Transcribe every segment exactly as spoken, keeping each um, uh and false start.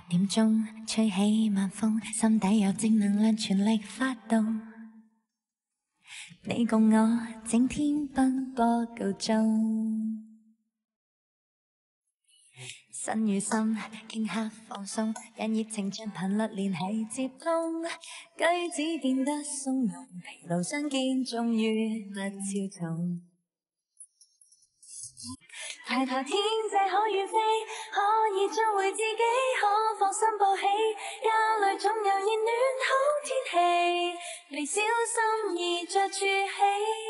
點鐘吹起晚風，心底有正能量全力發動。你共我整天奔波夠鐘，身與心頃刻放鬆，讓熱情像頻率連繫接通，舉止變得鬆容，疲勞相見終於不超重。抬頭天際可遠飛，可以找回自己，可放心抱起，家裏總有熱暖好天氣，微小心意着住起。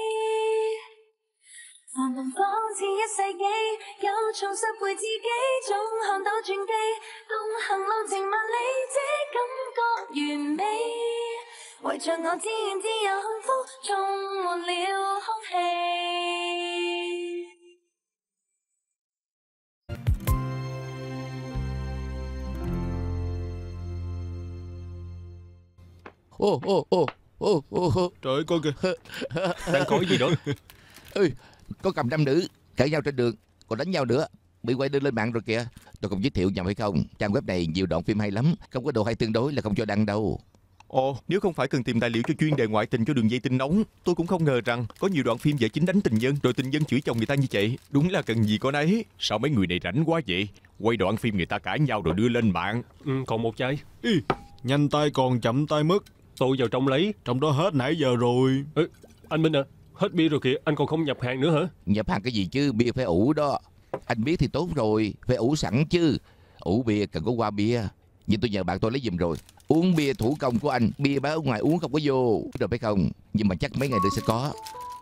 繁忙仿似一世紀，有重拾回自己，總看到轉機，共行路程萬里，這感覺完美，圍着我自然自由幸福，充滿了空氣。 Ô ô ô ô ô Trời ơi coi kìa. Đang có gì đó? Ê, có cầm nam nữ cãi nhau trên đường, còn đánh nhau nữa, bị quay đưa lên mạng rồi kìa. Tôi không giới thiệu nhầm hay không? Trang web này nhiều đoạn phim hay lắm, không có độ hay tương đối là không cho đăng đâu. Ồ, nếu không phải cần tìm tài liệu cho chuyên đề ngoại tình cho đường dây tin nóng, tôi cũng không ngờ rằng có nhiều đoạn phim vợ chính đánh tình nhân rồi tình nhân chửi chồng người ta như vậy. Đúng là cần gì có nấy. Sao mấy người này rảnh quá vậy? Quay đoạn phim người ta cãi nhau rồi đưa lên mạng. Ừ, còn một chai. Ý, nhanh tay còn chậm tay mất. Tôi vào trong lấy. Trong đó hết nãy giờ rồi. Ê, anh Minh à, hết bia rồi kìa, anh còn không nhập hàng nữa hả? Nhập hàng cái gì chứ, bia phải ủ đó. Anh biết thì tốt rồi, phải ủ sẵn chứ. Ủ bia cần có qua bia. Nhưng tôi nhờ bạn tôi lấy giùm rồi. Uống bia thủ công của anh, bia bán ở ngoài uống không có vô rồi phải không? Nhưng mà chắc mấy ngày nữa sẽ có.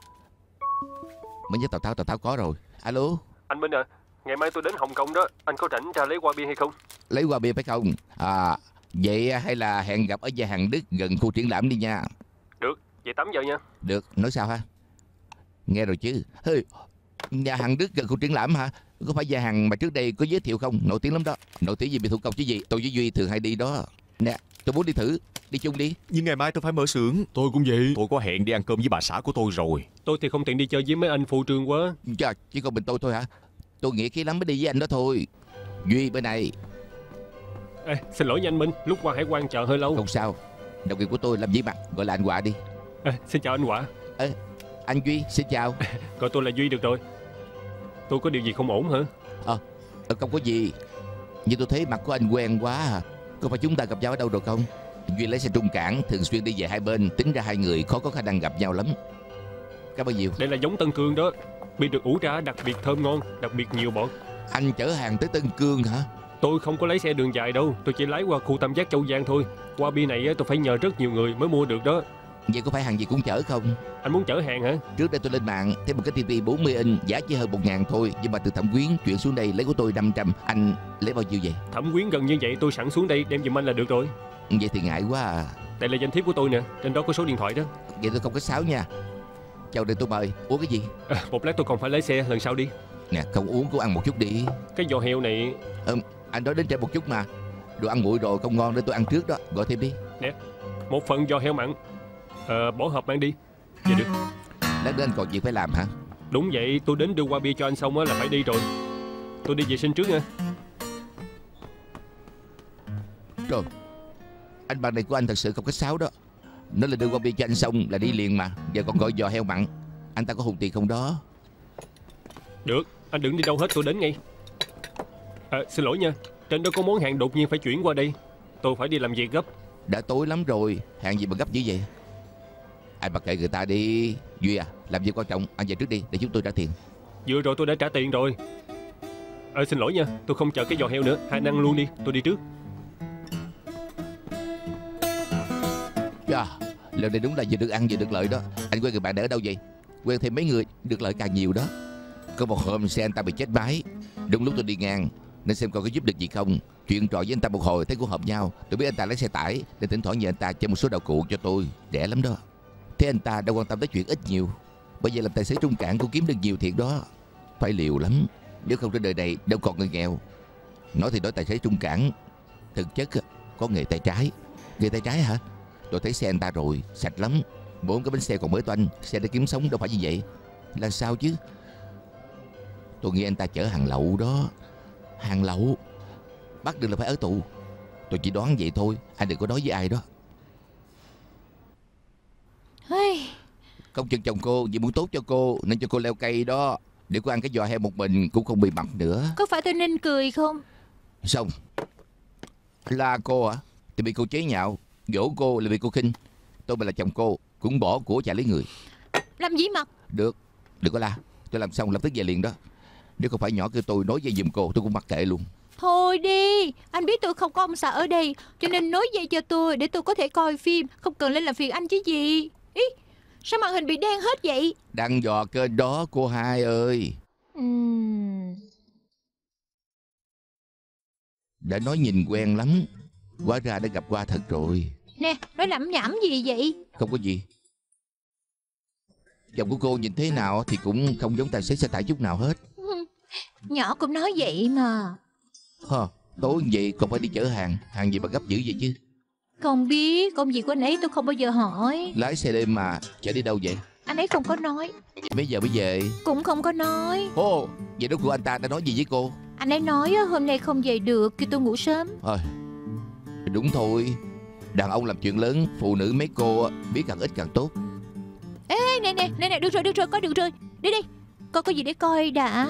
Mới nhớ Tào Tháo, Tào Tháo có rồi. Alo. Anh Minh à, ngày mai tôi đến Hồng Kông đó, anh có rảnh ra lấy qua bia hay không? Lấy qua bia phải không? À, vậy hay là hẹn gặp ở nhà hàng Đức gần khu triển lãm đi nha. Được, vậy tám giờ nha. Được, nói sao ha? Nghe rồi chứ. Hey, nhà hàng Đức gần khu triển lãm hả? Có phải nhà hàng mà trước đây có giới thiệu không? Nổi tiếng lắm đó. Nổi tiếng gì bị thủ công chứ gì? Tôi với Duy thường hay đi đó. Nè, tôi muốn đi thử. Đi chung đi. Nhưng ngày mai tôi phải mở xưởng. Tôi cũng vậy. Tôi có hẹn đi ăn cơm với bà xã của tôi rồi. Tôi thì không tiện đi chơi với mấy anh phô trương quá. Chà, chỉ còn mình tôi thôi hả? Tôi nghĩ khí lắm mới đi với anh đó thôi. Duy bên này. Ê, xin lỗi nha anh Minh, lúc qua hải quan chờ hơi lâu. Không sao, đồng nghiệp của tôi làm gì mặt, gọi là anh Họa đi. Ê, xin chào anh Họa. Ê, anh Duy, xin chào. Gọi tôi là Duy được rồi. Tôi có điều gì không ổn hả? Ờ, à, không có gì. Nhưng tôi thấy mặt của anh quen quá à. Có phải chúng ta gặp nhau ở đâu rồi không? Duy lấy xe trung cảng, thường xuyên đi về hai bên. Tính ra hai người khó có khả năng gặp nhau lắm. Cảm ơn nhiều. Đây là giống Tân Cương đó. Bia được ủ ra đặc biệt thơm ngon, đặc biệt nhiều bọt. Anh chở hàng tới Tân Cương hả? Tôi không có lấy xe đường dài đâu, tôi chỉ lái qua khu Tam Giác Châu Giang thôi. Qua bia này tôi phải nhờ rất nhiều người mới mua được đó. Vậy có phải hàng gì cũng chở không? Anh muốn chở hàng hả? Trước đây tôi lên mạng thấy một cái tivi bốn mươi inch giá chỉ hơn một ngàn thôi. Nhưng mà từ Thẩm Quyến chuyển xuống đây lấy của tôi năm trăm. Anh lấy bao nhiêu vậy? Thẩm Quyến gần như vậy, tôi sẵn xuống đây đem giùm anh là được rồi. Vậy thì ngại quá à. Đây là danh thiếp của tôi nè, trên đó có số điện thoại đó. Vậy tôi không có sáo nha. Chào đây tôi mời. Uống cái gì? À, một lát tôi còn phải lấy xe, lần sau đi. Nè, không uống cũng ăn một chút đi. Cái giò heo này... Ừ, anh nói đến trên một chút mà. Đồ ăn nguội rồi không ngon nên tôi ăn trước đó. Gọi thêm đi. Nè, một phần giò heo mặn. Ờ, bỏ hộp mang đi. Vậy được. Lát nữa anh còn việc phải làm hả? Đúng vậy, tôi đến đưa qua bia cho anh xong á là phải đi rồi. Tôi đi vệ sinh trước nha. Rồi, anh bạn này của anh thật sự không có sáo đó. Nói là đưa qua bia cho anh xong là đi liền mà. Giờ còn gọi giò heo mặn. Anh ta có hùn tiền không đó? Được, anh đừng đi đâu hết, tôi đến ngay. À, xin lỗi nha, trên đó có món hàng đột nhiên phải chuyển qua đây. Tôi phải đi làm việc gấp. Đã tối lắm rồi, hàng gì mà gấp dữ vậy? Anh mặc kệ người ta đi. Duy à, làm việc quan trọng, anh về trước đi để chúng tôi trả tiền. Vừa rồi tôi đã trả tiền rồi. À, xin lỗi nha, tôi không chờ cái giò heo nữa. Hai anh ăn luôn đi, tôi đi trước. Chà, lần này đúng là vừa được ăn vừa được lợi đó. Anh quen người bạn này ở đâu vậy? Quen thêm mấy người được lợi càng nhiều đó. Có một hôm xe anh ta bị chết máy. Đúng lúc tôi đi ngang nên xem coi có giúp được gì không. Chuyện trò với anh ta một hồi thấy cũng hợp nhau. Tôi biết anh ta lái xe tải nên thỉnh thoảng nhờ anh ta cho một số đạo cụ cho tôi. Rẻ lắm đó. Thế anh ta đâu quan tâm tới chuyện ít nhiều. Bởi vậy làm tài xế trung cảng cũng kiếm được nhiều thiệt đó. Phải liều lắm. Nếu không trên đời này đâu còn người nghèo. Nói thì nói tài xế trung cảng, thực chất có nghề tay trái. Nghề tay trái hả? Tôi thấy xe anh ta rồi, sạch lắm. Bốn cái bánh xe còn mới toanh. Xe để kiếm sống đâu phải như vậy. Là sao chứ? Tôi nghĩ anh ta chở hàng lậu đó. Hàng lậu bắt được là phải ở tù. Tôi chỉ đoán vậy thôi, anh đừng có nói với ai đó. Hey. Công chừng chồng cô vì muốn tốt cho cô nên cho cô leo cây đó. Để cô ăn cái giò heo một mình cũng không bị mặt nữa. Có phải tôi nên cười không? Xong la cô à thì bị cô chế nhạo, dỗ cô là bị cô khinh. Tôi mà là chồng cô cũng bỏ của chạy lấy người. Làm gì mặt? Được, đừng có la. Tôi làm xong lập tức về liền đó. Nếu không phải nhỏ kêu tôi nói dây giùm cô, tôi cũng mặc kệ luôn. Thôi đi, anh biết tôi không có ông xã ở đây, cho nên nối dây cho tôi để tôi có thể coi phim, không cần lên làm phiền anh chứ gì. Ý, sao màn hình bị đen hết vậy? Đang dò kênh đó cô hai ơi. Uhm. Đã nói nhìn quen lắm, hóa ra đã gặp qua thật rồi. Nè, nói lẩm nhẩm gì vậy? Không có gì. Chồng của cô nhìn thế nào thì cũng không giống tài xế xe tải chút nào hết. Nhỏ cũng nói vậy mà. Hờ, tối vậy còn phải đi chở hàng. Hàng gì mà gấp dữ vậy chứ? Không biết, công việc của anh ấy tôi không bao giờ hỏi. Lái xe đêm mà, chở đi đâu vậy? Anh ấy không có nói. Mấy giờ mới về? Cũng không có nói. Ồ, vậy đó của anh ta đã nói gì với cô? Anh ấy nói hôm nay không về được, kêu tôi ngủ sớm. Thôi, đúng thôi. Đàn ông làm chuyện lớn, phụ nữ mấy cô biết càng ít càng tốt. Ê, nè nè, nè nè, được rồi, được rồi, coi được rồi. Đi đi, coi có gì để coi đã.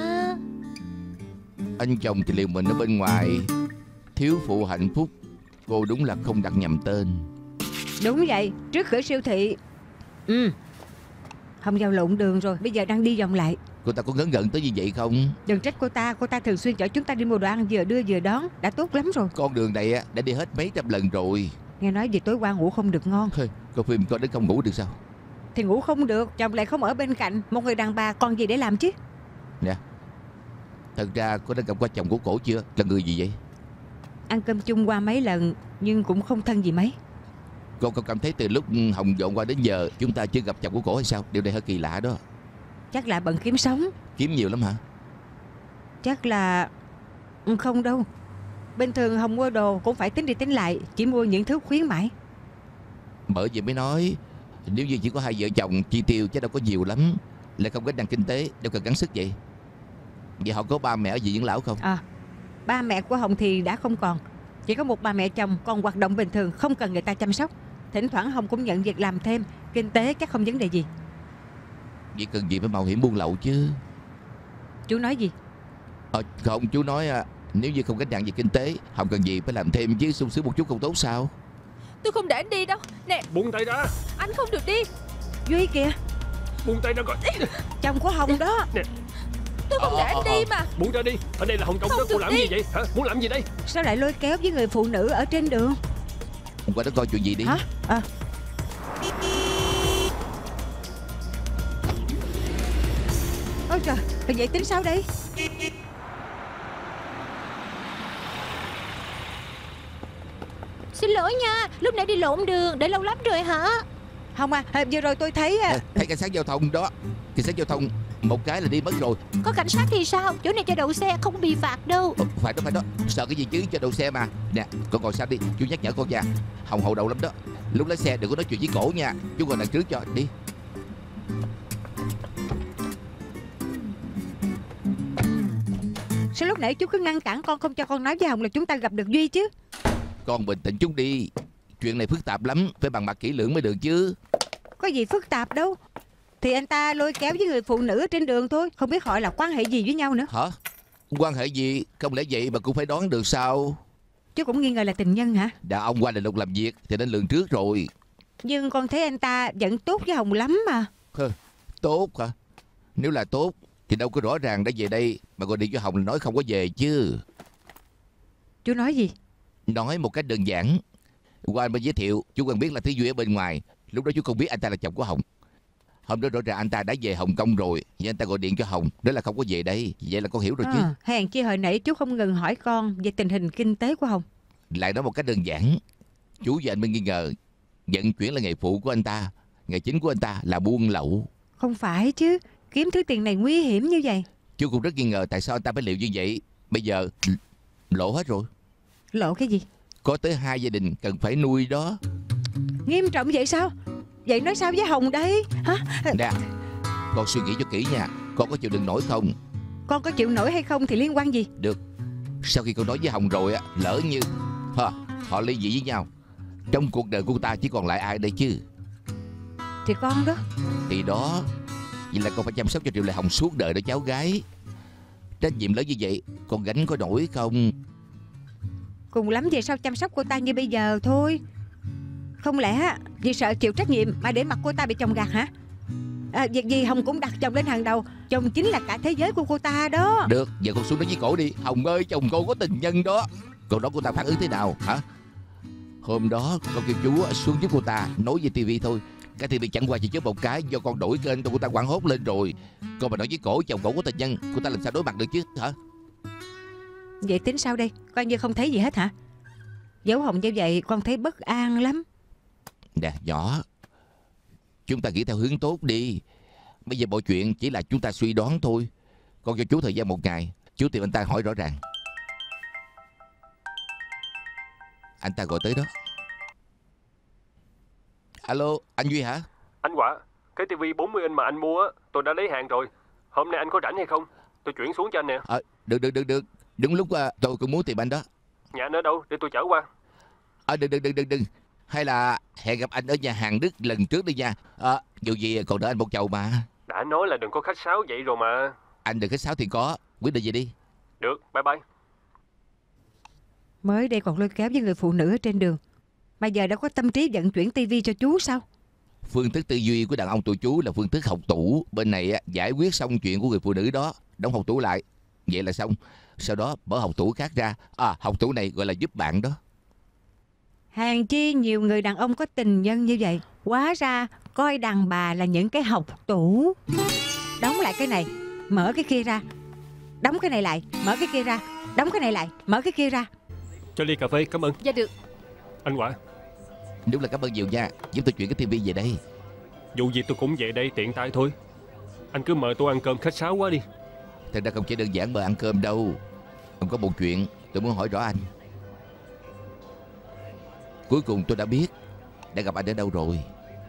Anh chồng thì liều mình ở bên ngoài, thiếu phụ hạnh phúc. Cô đúng là không đặt nhầm tên. Đúng vậy, trước cửa siêu thị. Ừ, Hồng vào lộn đường rồi, bây giờ đang đi vòng lại. Cô ta có ngấn ngẩn tới như vậy không? Đừng trách cô ta, cô ta thường xuyên chở chúng ta đi mua đồ ăn, vừa đưa vừa đón, đã tốt lắm rồi. Con đường này á, đã đi hết mấy trăm lần rồi. Nghe nói vì tối qua ngủ không được ngon. Thôi, coi phim coi đến không ngủ được sao? Thì ngủ không được, chồng lại không ở bên cạnh. Một người đàn bà còn gì để làm chứ? Nè, thật ra cô đã gặp qua chồng của cổ chưa? Là người gì vậy? Ăn cơm chung qua mấy lần, nhưng cũng không thân gì mấy. Cô có cảm thấy từ lúc Hồng dọn qua đến giờ chúng ta chưa gặp chồng của cổ hay sao? Điều này hơi kỳ lạ đó. Chắc là bận kiếm sống. Kiếm nhiều lắm hả? Chắc là... Không đâu. Bình thường Hồng mua đồ cũng phải tính đi tính lại, chỉ mua những thứ khuyến mãi. Bởi vậy mới nói, nếu như chỉ có hai vợ chồng chi tiêu chắc đâu có nhiều lắm, lại không gánh nặng kinh tế, đâu cần gắng sức vậy. Vậy họ có ba mẹ ở Viện Dưỡng Lão không? À, ba mẹ của Hồng thì đã không còn. Chỉ có một bà mẹ chồng còn hoạt động bình thường, không cần người ta chăm sóc. Thỉnh thoảng Hồng cũng nhận việc làm thêm, kinh tế chắc không vấn đề gì. Vậy cần gì phải mạo hiểm buôn lậu chứ? Chú nói gì? Ờ, không, chú nói à, nếu như không gánh nặng về kinh tế, Hồng cần gì phải làm thêm chứ, sung sướng một chút không tốt sao? Tôi không để anh đi đâu. Nè, Buông tay ra. anh không được đi. Duy kìa, Buông tay ra coi. chồng của Hồng đó. Nè, Tôi không Ờ, để anh ờ, đi ờ. mà. buông ra đi. Ở đây là Hồng Kông Không đó. Cô được làm đi. gì vậy hả? Muốn làm gì đây? Sao lại lôi kéo với người phụ nữ ở trên đường? Hôm qua đó coi chuyện gì đi. Hả? À. Ôi trời, vậy tính sao đây? Xin lỗi nha, lúc nãy đi lộn đường, để lâu lắm rồi hả? Hồng à, vừa rồi tôi thấy À, thấy cảnh sát giao thông đó, cảnh sát giao thông một cái là đi mất rồi. Có cảnh sát thì sao? Chỗ này cho đậu xe không bị phạt đâu. Ờ, phải đó phải đó, sợ cái gì chứ, cho đậu xe mà. Nè, con ngồi sau đi, chú nhắc nhở con nha. Hồng hậu đầu lắm đó. Lúc lái xe đừng có nói chuyện với cổ nha. Chú ngồi đằng trước cho, đi. Sao lúc nãy chú cứ ngăn cản con, không cho con nói với Hồng là chúng ta gặp được Duy chứ? Con bình tĩnh chút đi. Chuyện này phức tạp lắm, phải bàn bạc kỹ lưỡng mới được chứ. Có gì phức tạp đâu. Thì anh ta lôi kéo với người phụ nữ ở trên đường thôi, không biết họ là quan hệ gì với nhau nữa. Hả? Quan hệ gì? Không lẽ vậy mà cũng phải đoán được sao? Chú cũng nghi ngờ là tình nhân hả? Đàn ông qua đại lục làm việc thì nên lường trước rồi. Nhưng con thấy anh ta vẫn tốt với Hồng lắm mà. Hơ, tốt hả? Nếu là tốt thì đâu có rõ ràng đã về đây mà gọi điện cho Hồng là nói không có về chứ. Chú nói gì? Nói một cách đơn giản. Qua anh mới giới thiệu, chú quen biết là Thí Duy ở bên ngoài. Lúc đó chú không biết anh ta là chồng của Hồng. Hôm đó rõ ràng anh ta đã về Hồng Kông rồi, nhưng anh ta gọi điện cho Hồng nói là không có về đây. Vậy là con hiểu rồi chứ. À, hèn chi hồi nãy chú không ngừng hỏi con về tình hình kinh tế của Hồng. Lại nói một cách đơn giản, chú và anh mới nghi ngờ vận chuyển là nghề phụ của anh ta, nghề chính của anh ta là buôn lậu. Không phải chứ, kiếm thứ tiền này nguy hiểm như vậy. Chú cũng rất nghi ngờ tại sao anh ta phải liệu như vậy. Bây giờ lộ hết rồi. Lộ cái gì? Có tới hai gia đình cần phải nuôi đó. Nghiêm trọng vậy sao? Vậy nói sao với Hồng đây? Hả? Nè, con suy nghĩ cho kỹ nha. Con có chịu đựng nổi không? Con có chịu nổi hay không thì liên quan gì? Được. Sau khi con nói với Hồng rồi á, lỡ như ha, Họ ly dị với nhau. Trong cuộc đời của cô ta chỉ còn lại ai đây chứ? Thì con đó. Thì đó. Vậy là con phải chăm sóc cho Triệu Lệ Hồng suốt đời đó cháu gái. Trách nhiệm lớn như vậy con gánh có nổi không? Cùng lắm về sau chăm sóc cô ta như bây giờ thôi. Không lẽ vì sợ chịu trách nhiệm mà để mặc cô ta bị chồng gạt hả? À, việc gì Hồng cũng đặt chồng lên hàng đầu. Chồng chính là cả thế giới của cô ta đó. Được, giờ con xuống đó với cổ đi. Hồng ơi, chồng cô có tình nhân đó. Còn đó cô ta phản ứng thế nào hả? Hôm đó con kêu chú xuống giúp cô ta nói về tivi thôi. Cái tivi chẳng qua chỉ chớp một cái, do con đổi kênh cô ta quảng hốt lên rồi. Con mà nói với cổ chồng cổ có tình nhân, cô ta làm sao đối mặt được chứ hả? Vậy tính sao đây? Coi như không thấy gì hết hả? Giấu Hồng như vậy con thấy bất an lắm. Nè nhỏ, chúng ta nghĩ theo hướng tốt đi. Bây giờ mọi chuyện chỉ là chúng ta suy đoán thôi. Con cho chú thời gian một ngày, chú tìm anh ta hỏi rõ ràng. Anh ta gọi tới đó. Alo, anh Duy hả? Anh Quả, cái tivi bốn mươi inch mà anh mua á, tôi đã lấy hàng rồi. Hôm nay anh có rảnh hay không? Tôi chuyển xuống cho anh nè. À, được được được được. Đúng lúc uh, tôi cũng muốn tìm anh đó. Nhà anh ở đâu để tôi chở qua? À, đừng đừng đừng đừng đừng. Hay là hẹn gặp anh ở nhà hàng Đức lần trước đi nha. À, dù gì còn đợi anh một chầu mà. Đã nói là đừng có khách sáo vậy rồi mà. Anh đừng khách sáo thì có. Quyết định gì đi. Được, bye bye. Mới đây còn lôi kéo với người phụ nữ ở trên đường, mà giờ đã có tâm trí vận chuyển tivi cho chú sao? Phương thức tư duy của đàn ông tụi chú là phương thức học tủ. Bên này á, giải quyết xong chuyện của người phụ nữ đó, đóng học tủ lại, vậy là xong. Sau đó mở học tủ khác ra. À, học tủ này gọi là giúp bạn đó. Hèn chi nhiều người đàn ông có tình nhân như vậy. Hóa ra coi đàn bà là những cái học tủ. Đóng lại cái này, mở cái kia ra. Đóng cái này lại, mở cái kia ra. Đóng cái này lại, mở cái kia ra. Cho ly cà phê, cảm ơn. Dạ được. Anh Quả, Đúng là cảm ơn nhiều nha. Giúp tôi chuyển cái tivi về đây. dù gì tôi cũng về đây tiện tay thôi. Anh cứ mời tôi ăn cơm khách sáo quá đi. Thật ra không chỉ đơn giản mời ăn cơm đâu. Còn có một chuyện tôi muốn hỏi rõ anh. Cuối cùng tôi đã biết đã gặp anh ở đâu rồi.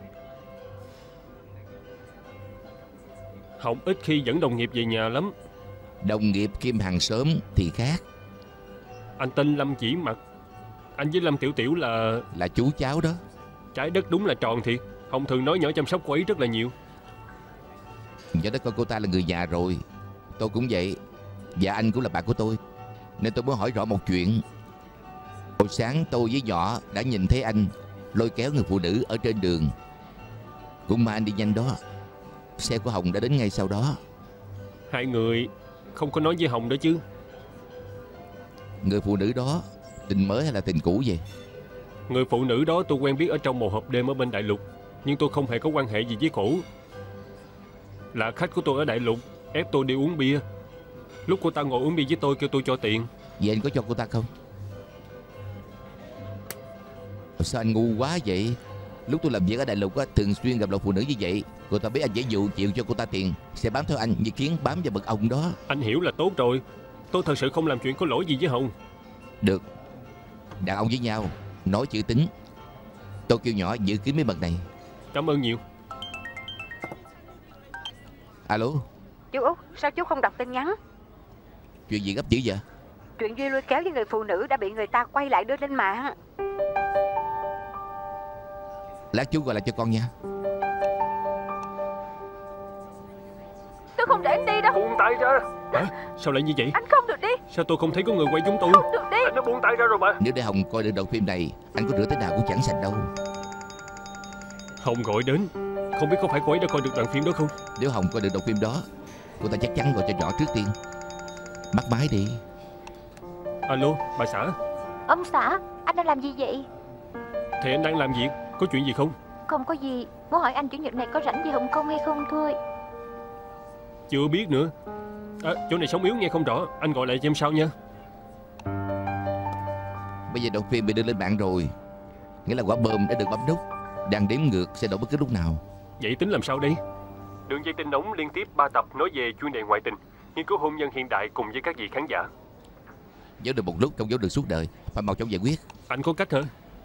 Hồng ít khi dẫn đồng nghiệp về nhà lắm. Đồng nghiệp kim hàng xóm thì khác. Anh tên Lâm Chỉ Mặt. Anh với Lâm Tiểu Tiểu là... Là chú cháu đó. Trái đất đúng là tròn thiệt. Hồng thường nói nhỏ chăm sóc cô ấy rất là nhiều. Do đó coi cô ta là người già rồi. Tôi cũng vậy. Và anh cũng là bạn của tôi. Nên tôi muốn hỏi rõ một chuyện. Hồi sáng tôi với nhỏ đã nhìn thấy anh lôi kéo người phụ nữ ở trên đường. Cũng mà anh đi nhanh đó. Xe của Hồng đã đến ngay sau đó. Hai người không có nói với Hồng đó chứ? Người phụ nữ đó tình mới hay là tình cũ vậy? Người phụ nữ đó tôi quen biết ở trong một hộp đêm ở bên Đại Lục. Nhưng tôi không hề có quan hệ gì với cổ. Là khách của tôi ở Đại Lục, ép tôi đi uống bia. Lúc cô ta ngồi uống bia với tôi kêu tôi cho tiền. Vậy anh có cho cô ta không? Sao anh ngu quá vậy? Lúc tôi làm việc ở Đại Lục á, thường xuyên gặp loại phụ nữ như vậy. Cô ta biết anh dễ dụ chịu cho cô ta tiền, sẽ bám theo anh như kiến bám vào mật ong đó. Anh hiểu là tốt rồi. Tôi thật sự không làm chuyện có lỗi gì với Hồng. Được. Đàn ông với nhau nói chữ tính. Tôi kêu nhỏ giữ kín bí mật này. Cảm ơn nhiều. Alo. Chú Út, sao chú không đọc tin nhắn? Chuyện gì gấp dữ vậy? Chuyện Duy lôi kéo với người phụ nữ đã bị người ta quay lại đưa lên mạng. Lát chú gọi lại cho con nha. Tôi không để anh đi đâu. Buông tay ra. Hả? Sao lại như vậy? Anh không được đi. Sao tôi không thấy có người quay chúng tôi? Không được đi. Anh đã buông tay ra rồi mà. Nếu để Hồng coi được đoạn phim này, anh có rửa thế nào cũng chẳng sạch đâu. Hồng gọi đến. Không biết có phải cô ấy đã coi được đoạn phim đó không? Nếu Hồng coi được đoạn phim đó, cô ta chắc chắn gọi cho nhỏ trước tiên. Bắt máy đi. Alo, bà xã. Ông xã, anh đang làm gì vậy? Thì anh đang làm việc. Có chuyện gì không? Không có gì. Muốn hỏi anh chủ nhật này có rảnh về Hồng Kông hay không thôi. Chưa biết nữa. À, chỗ này sóng yếu nghe không rõ. Anh gọi lại cho em sau nha. Bây giờ đoạn phim bị đưa lên mạng rồi, nghĩa là quả bom đã được bấm nút, đang đếm ngược sẽ nổ bất cứ lúc nào. Vậy tính làm sao đây? Đường dây tin nóng liên tiếp ba tập nói về chuyên đề ngoại tình, nghiên cứu hôn nhân hiện đại cùng với các vị khán giả. Giấu được một lúc không giấu được suốt đời, phải mau chóng giải quyết. Anh có cách hả?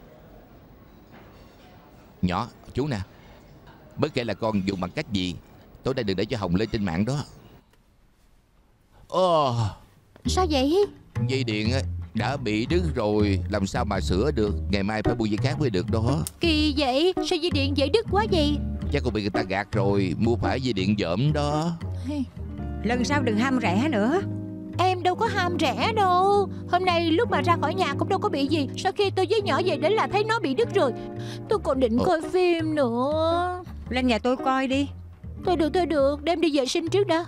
Nhỏ, chú nè, bất kể là con dùng bằng cách gì, tối nay đừng để cho Hồng lên trên mạng đó. Ồ, Sao vậy? dây điện á, Đã bị đứt rồi, làm sao mà sửa được. Ngày mai phải mua dây khác mới được đó. Kỳ vậy, sao dây điện dễ đứt quá vậy? Chắc cô bị người ta gạt rồi, mua phải dây điện dởm đó. Lần sau đừng ham rẻ nữa. Em đâu có ham rẻ đâu. Hôm nay lúc mà ra khỏi nhà cũng đâu có bị gì. Sau khi tôi với nhỏ về đến là thấy nó bị đứt rồi. Tôi còn định Ồ. coi phim nữa. Lên nhà tôi coi đi. Thôi được, thôi được, đem đi vệ sinh trước đã.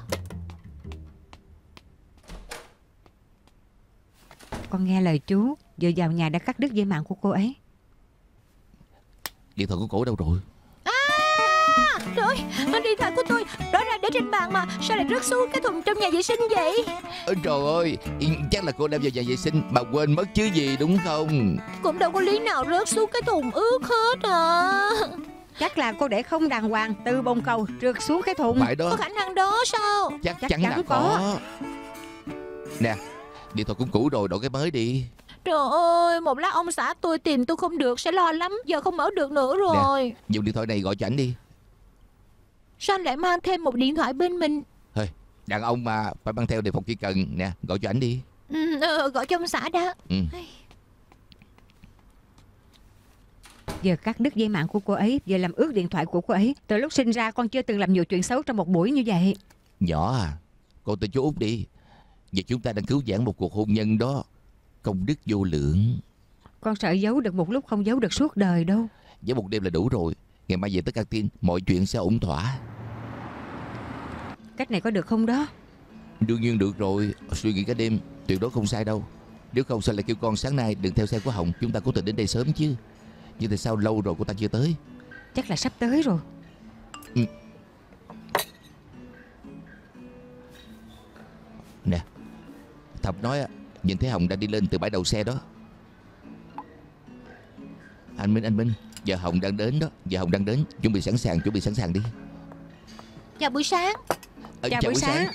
Con nghe lời chú, vừa vào nhà đã cắt đứt dây mạng của cô ấy. Điện thoại của cổ đâu rồi? Trời ơi, điện thoại của tôi đó ra để trên bàn mà sao lại rớt xuống cái thùng trong nhà vệ sinh vậy? Ôi trời ơi, chắc là cô đem vào nhà vệ sinh mà quên mất chứ gì đúng không? Cũng đâu có lý nào rớt xuống cái thùng ướt hết à. Chắc là cô để không đàng hoàng, từ bồn cầu trượt xuống cái thùng. Phải đó. Có khả năng đó sao? Chắc, Chắc chắn, chắn là có. có. Nè, điện thoại cũng cũ rồi, đổi cái mới đi. Trời ơi, một lát ông xã tôi tìm tôi không được sẽ lo lắm. Giờ không mở được nữa rồi. Dùng điện thoại này gọi cho ảnh đi. Sao anh lại mang thêm một điện thoại bên mình? Thôi, đàn ông mà phải mang theo đề phòng khi cần. Nè, gọi cho ảnh đi. Ừ, ờ, gọi cho ông xã đã. Ừ. Giờ cắt đứt dây mạng của cô ấy, giờ làm ướt điện thoại của cô ấy. Từ lúc sinh ra con chưa từng làm nhiều chuyện xấu trong một buổi như vậy. Nhỏ à, con tin chú Út đi. Giờ chúng ta đang cứu vãn một cuộc hôn nhân đó. Công đức vô lượng. Con sợ giấu được một lúc không giấu được suốt đời đâu. Với một đêm là đủ rồi. Ngày mai về tới căng tin, mọi chuyện sẽ ổn thỏa. Cách này có được không đó? Đương nhiên được rồi. Suy nghĩ cả đêm tuyệt đối không sai đâu. Nếu không sao lại kêu con sáng nay đừng theo xe của Hồng. Chúng ta cố tình đến đây sớm chứ. Nhưng tại sao lâu rồi cô ta chưa tới? Chắc là sắp tới rồi. Ừ. Nè, Thập nói á, nhìn thấy Hồng đang đi lên từ bãi đậu xe đó. Anh Minh, anh Minh, giờ Hồng đang đến đó. Giờ Hồng đang đến, chuẩn bị sẵn sàng, chuẩn bị sẵn sàng đi. Chào buổi sáng. Ờ, Chào buổi sáng.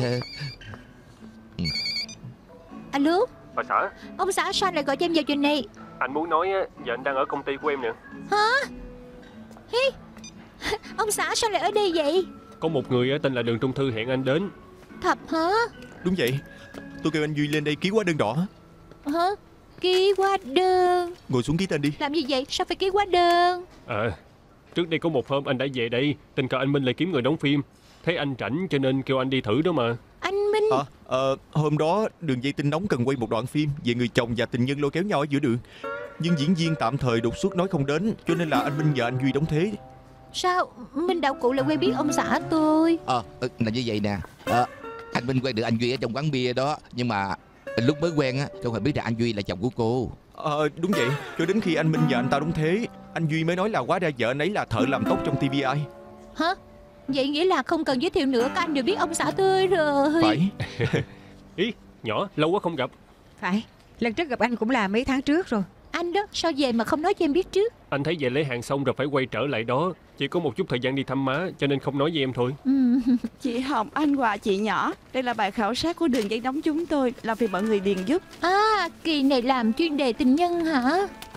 Alo, Bà xã, ông xã sao anh lại gọi cho em vào chuyện này? anh muốn nói á, giờ anh đang ở công ty của em nè. Hả? Hi, ông xã sao lại ở đây vậy? Có một người á, tên là Đường Trung Thư hẹn anh đến. Thập hả? Đúng vậy. Tôi kêu anh Duy lên đây ký hóa đơn đỏ. Hả? Ký hóa đơn? Ngồi xuống ký tên đi. Làm gì vậy? Sao phải ký hóa đơn? À, trước đây có một hôm anh đã về đây, tình cờ anh Minh lại kiếm người đóng phim. Thấy anh rảnh cho nên kêu anh đi thử đó mà. Anh Minh. À, ờ, hôm đó đường dây tin nóng cần quay một đoạn phim về người chồng và tình nhân lôi kéo nhau ở giữa đường. Nhưng diễn viên tạm thời đột xuất nói không đến, cho nên là anh Minh và anh Duy đóng thế. Sao Minh đạo cụ lại quen biết ông xã tôi? Ờ, à, là như vậy nè. À, anh Minh quen được anh Duy ở trong quán bia đó. Nhưng mà lúc mới quen á, không hề biết là anh Duy là chồng của cô. Ờ, đúng vậy. Cho đến khi anh Minh và anh ta đóng thế, anh Duy mới nói là hóa ra vợ anh ấy là thợ làm tóc trong ti vi ai. Hả? Vậy nghĩa là không cần giới thiệu nữa, các anh đều biết ông xã tôi rồi. Phải. Ý, nhỏ, lâu quá không gặp. Phải, lần trước gặp anh cũng là mấy tháng trước rồi. Anh đó, sao về mà không nói cho em biết trước? Anh thấy về lấy hàng xong rồi phải quay trở lại đó. Chỉ có một chút thời gian đi thăm má, cho nên không nói với em thôi. Ừ. Chị Hồng, anh Hòa, chị Nhỏ. Đây là bài khảo sát của đường dây nóng chúng tôi, làm phiền mọi người điền giúp. À, kỳ này làm chuyên đề tình nhân hả?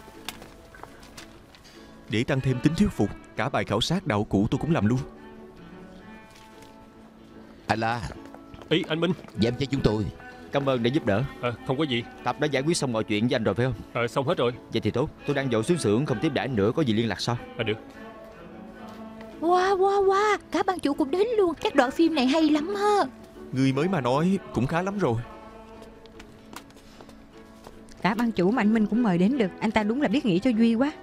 Để tăng thêm tính thuyết phục, cả bài khảo sát đạo cụ tôi cũng làm luôn. Anh La, Ý, anh Minh. dám chết chúng tôi. Cảm ơn đã giúp đỡ. À, không có gì. Tập đã giải quyết xong mọi chuyện với anh rồi phải không? À, xong hết rồi. Vậy thì tốt. Tôi đang dội xuống xưởng không tiếp đãi nữa, có gì liên lạc sau. À, được. Wow, wow, wow, cả ban chủ cũng đến luôn. Các đoạn phim này hay lắm ha. Người mới mà nói cũng khá lắm rồi. Cả ban chủ mà anh Minh cũng mời đến được. Anh ta đúng là biết nghĩ cho Duy quá.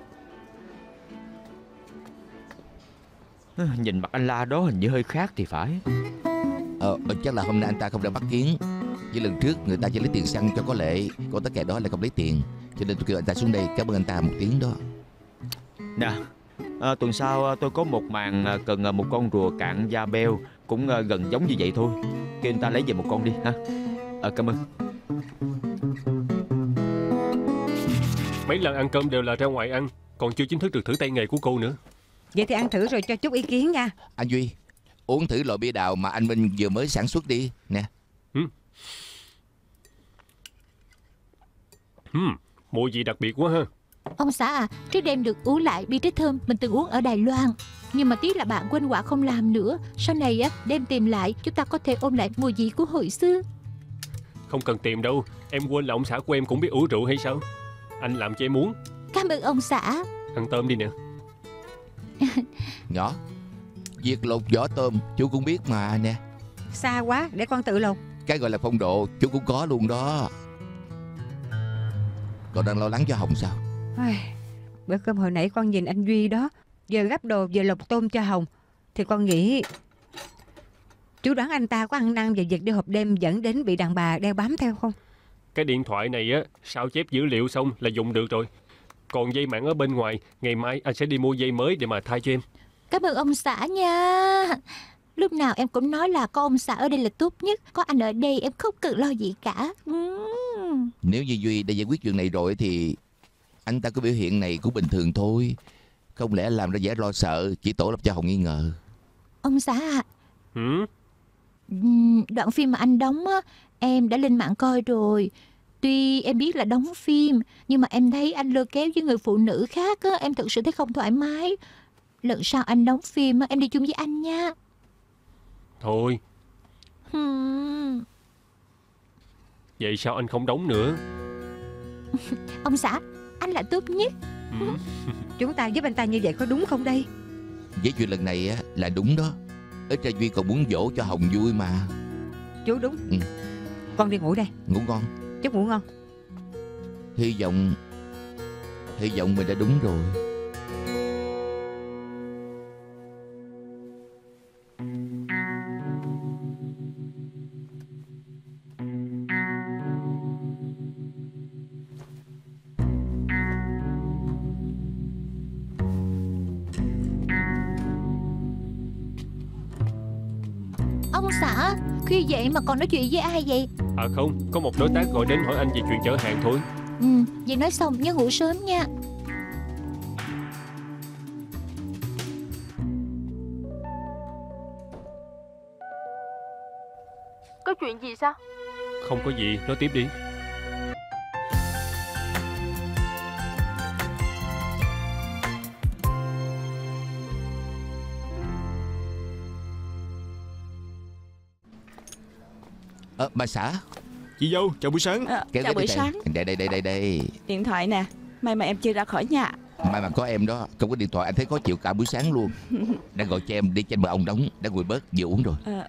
Nhìn mặt anh La đó hình như hơi khác thì phải. Ờ, chắc là hôm nay anh ta không ra bắt kiến. Với lần trước người ta chỉ lấy tiền xăng cho có lệ, còn tất cả đó là không lấy tiền. Cho nên tôi kêu anh ta xuống đây cảm ơn anh ta một tiếng đó. Nè, à, tuần sau tôi có một màn cần một con rùa cạn da beo, cũng gần giống như vậy thôi. Kêu anh ta lấy về một con đi ha. À, cảm ơn. Mấy lần ăn cơm đều là ra ngoài ăn, còn chưa chính thức được thử tay nghề của cô nữa. Vậy thì ăn thử rồi cho chút ý kiến nha. Anh Duy, uống thử loại bia đào mà anh Minh vừa mới sản xuất đi nè. Ừ. Hmm, mùi gì đặc biệt quá ha. Ông xã à, trước đêm được uống lại bia trái thơm mình từng uống ở Đài Loan. Nhưng mà tiếc là bạn quên quả không làm nữa. Sau này á, đêm tìm lại chúng ta có thể ôm lại mùi vị của hồi xưa. Không cần tìm đâu. Em quên là ông xã của em cũng biết uống rượu hay sao? Anh làm cho em uống. Cảm ơn ông xã. Ăn tôm đi nè. Nhỏ, việc lột vỏ tôm chú cũng biết mà nè. Xa quá, để con tự lột. Cái gọi là phong độ chú cũng có luôn đó. Con đang lo lắng cho Hồng sao? Ai, bữa cơm hồi nãy con nhìn anh Duy đó, giờ gắp đồ vừa lột tôm cho Hồng, thì con nghĩ chú đoán anh ta có ăn năn về việc đi hộp đêm dẫn đến bị đàn bà đeo bám theo không? Cái điện thoại này á, sao chép dữ liệu xong là dùng được rồi. Còn dây mạng ở bên ngoài, ngày mai anh sẽ đi mua dây mới để mà thay cho em. Cảm ơn ông xã nha. Lúc nào em cũng nói là có ông xã ở đây là tốt nhất. Có anh ở đây em không cần lo gì cả. uhm. Nếu như Duy đã giải quyết chuyện này rồi thì anh ta có biểu hiện này cũng bình thường thôi. Không lẽ làm ra vẻ lo sợ chỉ tổ lập cho Hồng nghi ngờ. Ông xã à, Hử? đoạn phim mà anh đóng á, em đã lên mạng coi rồi. Tuy em biết là đóng phim, nhưng mà em thấy anh lôi kéo với người phụ nữ khác á, em thực sự thấy không thoải mái. Lần sau anh đóng phim á, em đi chung với anh nha. Thôi, Hmm. vậy sao anh không đóng nữa? Ông xã, anh là tốt nhất. Ừ. Chúng ta giúp anh ta như vậy có đúng không đây? Với chuyện lần này á, là đúng đó. Ít ra Duy còn muốn dỗ cho Hồng vui mà. Chú đúng. Ừ. Con đi ngủ đây. Ngủ ngon. Chúc ngủ ngon. Hy vọng Hy vọng mình đã đúng rồi. Ông xã, khuya vậy mà còn nói chuyện với ai vậy? À không, có một đối tác gọi đến hỏi anh về chuyện chở hàng thôi. Ừ, vậy nói xong nhớ ngủ sớm nha. Có chuyện gì sao? Không có gì, nói tiếp đi. Ờ, bà xã. Chị dâu, chào buổi sáng. À, Kéo chào cái buổi đây. sáng. Đây đây đây đây đây. Điện thoại nè. May mà em chưa ra khỏi nhà. Mai mà có em đó, không có điện thoại anh thấy khó chịu cả buổi sáng luôn. Đang gọi cho em đi chanh mật ong đóng, đã nguội bớt, vừa uống rồi. À.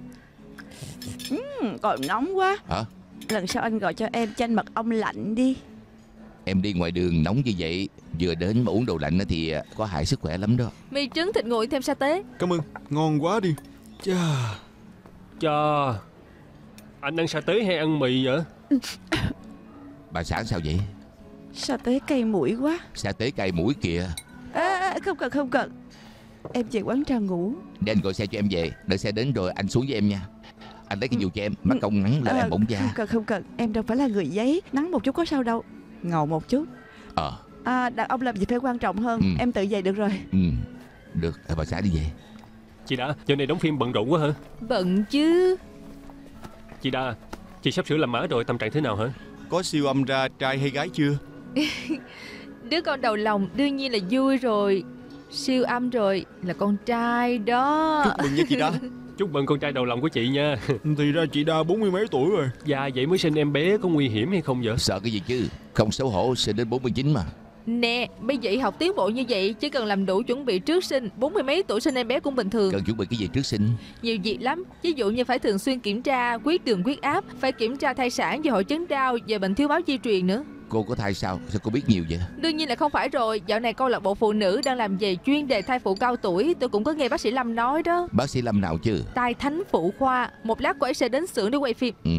uhm, Còn nóng quá. Hả? Lần sau anh gọi cho em chanh mật ong lạnh đi. Em đi ngoài đường nóng như vậy, vừa đến mà uống đồ lạnh thì có hại sức khỏe lắm đó. Mì trứng thịt nguội thêm sa tế. Cảm ơn, ngon quá đi. Chà. Chà, anh ăn sa tế hay ăn mì vậy? Bà xã sao vậy? Sa tế cay mũi quá. Sa tế cay mũi kìa. À, không cần không cần. Em về quán trà ngủ. Để anh gọi xe cho em về. Đợi xe đến rồi anh xuống với em nha. Anh lấy cái dù cho em, mắt công ngắn là à, em bỏng da. Không cần không cần. Em đâu phải là người giấy. Nắng một chút có sao đâu. Ngầu một chút. Ờ. À, đàn ông làm gì phải quan trọng hơn. Ừ. Em tự về được rồi. Ừ. Được, à, bà xã đi về. Chị Đa, giờ này đóng phim bận rộn quá hả? Bận chứ. Chị Đa, chị sắp sửa làm má rồi, tâm trạng thế nào hả? Có siêu âm ra trai hay gái chưa? Đứa con đầu lòng đương nhiên là vui rồi. Siêu âm rồi là con trai đó. Chúc mừng nha chị Đa. Chúc mừng con trai đầu lòng của chị nha. Thì ra chị Đa bốn mươi mấy tuổi rồi. Dạ, vậy mới sinh em bé có nguy hiểm hay không vậy? Sợ cái gì chứ? Không xấu hổ sinh đến bốn mươi chín mà. Nè, bây giờ học tiến bộ như vậy, chỉ cần làm đủ chuẩn bị trước sinh, bốn mươi mấy tuổi sinh em bé cũng bình thường. Cần chuẩn bị cái gì trước sinh? Nhiều việc lắm, ví dụ như phải thường xuyên kiểm tra huyết đường huyết áp, phải kiểm tra thai sản và hội chứng đau và bệnh thiếu máu di truyền nữa. Cô có thai sao? Sao cô biết nhiều vậy? Đương nhiên là không phải rồi, dạo này câu lạc bộ phụ nữ đang làm về chuyên đề thai phụ cao tuổi, tôi cũng có nghe bác sĩ Lâm nói đó. Bác sĩ Lâm nào chứ? Tai Thánh phụ khoa, một lát cô ấy sẽ đến xưởng để quay phim. Ừ.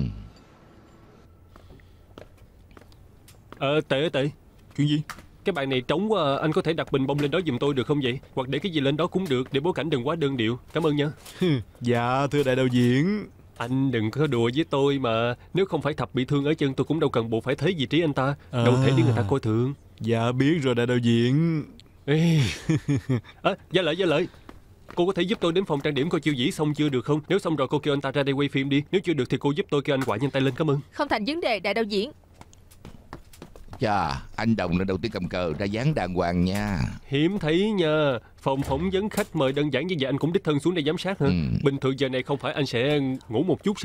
Ờ, Tệ Tệ, Chuyện gì? cái bàn này trống quá, anh có thể đặt bình bông lên đó giùm tôi được không vậy? Hoặc để cái gì lên đó cũng được, để bối cảnh đừng quá đơn điệu. Cảm ơn nha. Dạ thưa đại đạo diễn. Anh đừng có đùa với tôi mà. Nếu không phải Thập bị thương ở chân, tôi cũng đâu cần buộc phải thấy vị trí anh ta. À. Đâu thể để người ta coi thường. Dạ biết rồi đại đạo diễn. Ê. À, Gia Lợi, Gia Lợi, cô có thể giúp tôi đến phòng trang điểm coi chiêu dĩ xong chưa được không? Nếu xong rồi cô kêu anh ta ra đây quay phim đi. Nếu chưa được thì cô giúp tôi kêu anh quạ nhanh tay lên. Cảm ơn. Không thành vấn đề, đại đạo diễn. Chà, anh Đồng lần đầu tiên cầm cờ ra dáng đàng hoàng nha. Hiếm thấy nha. Phòng phỏng vấn khách mời đơn giản như vậy anh cũng đích thân xuống đây giám sát hả? Ừ. Bình thường giờ này không phải anh sẽ ngủ một chút sao?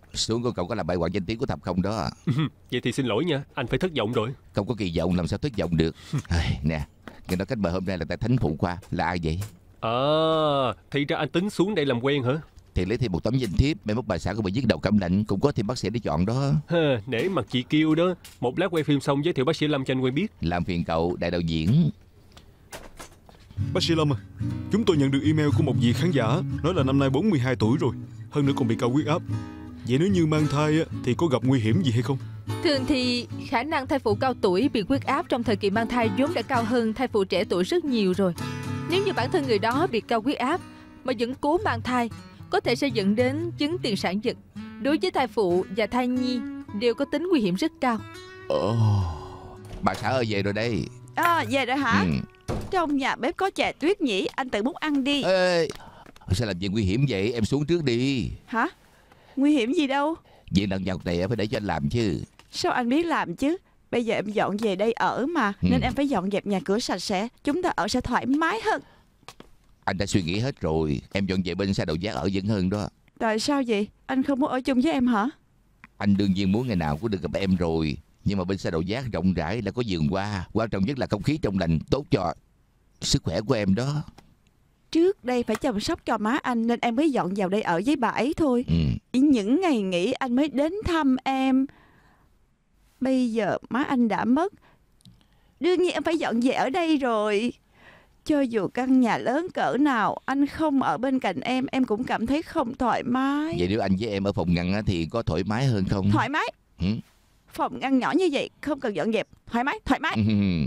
Xuống của cậu có làm bại hoại danh tiếng của Thập không đó. Vậy thì xin lỗi nha, anh phải thất vọng rồi. Không có kỳ vọng làm sao thất vọng được. Nè, nghe nói khách mời hôm nay là tại Thánh Phụ Khoa. Là ai vậy? À, thì ra anh tính xuống đây làm quen hả? Thì lấy thêm một tấm danh thiếp. Mai mốt bà xã của bà viết đầu cảm lạnh. Cũng có thêm bác sĩ để chọn đó. Ha, nể mặt chị Kiêu đó. Một lát quay phim xong giới thiệu bác sĩ Lâm cho anh quen biết. Làm phiền cậu, đại đạo diễn. Bác sĩ Lâm à, chúng tôi nhận được email của một vị khán giả nói là năm nay bốn mươi hai tuổi rồi, hơn nữa còn bị cao huyết áp. Vậy nếu như mang thai thì có gặp nguy hiểm gì hay không? Thường thì khả năng thai phụ cao tuổi bị huyết áp trong thời kỳ mang thai vốn đã cao hơn thai phụ trẻ tuổi rất nhiều rồi. Nếu như bản thân người đó bị cao huyết áp mà vẫn cố mang thai, có thể sẽ dẫn đến chứng tiền sản giật. Đối với thai phụ và thai nhi đều có tính nguy hiểm rất cao. Ồ, bà xã ơi về rồi đây. À, về rồi hả? Ừ. Trong nhà bếp có chè tuyết nhỉ, anh tự muốn ăn đi. Ê, sao làm gì nguy hiểm vậy? Em xuống trước đi. Hả? Nguy hiểm gì đâu. Việc nặng nhọc này phải để cho anh làm chứ. Sao anh biết làm chứ? Bây giờ em dọn về đây ở mà, ừ. nên em phải dọn dẹp nhà cửa sạch sẽ. Chúng ta ở sẽ thoải mái hơn. Anh đã suy nghĩ hết rồi. Em dọn về bên xa Đậu Giác ở vẫn hơn đó. Tại sao vậy? Anh không muốn ở chung với em hả? Anh đương nhiên muốn ngày nào cũng được gặp em rồi. Nhưng mà bên xa Đậu Giác rộng rãi là có vườn hoa. Quan trọng nhất là không khí trong lành, tốt cho sức khỏe của em đó. Trước đây phải chăm sóc cho má anh nên em mới dọn vào đây ở với bà ấy thôi. ừ. Những ngày nghỉ anh mới đến thăm em. Bây giờ má anh đã mất, đương nhiên em phải dọn về ở đây rồi. Cho dù căn nhà lớn cỡ nào, anh không ở bên cạnh em, em cũng cảm thấy không thoải mái. Vậy nếu anh với em ở phòng ngăn thì có thoải mái hơn không? Thoải mái. ừ. Phòng ngăn nhỏ như vậy không cần dọn dẹp. Thoải mái, thoải mái.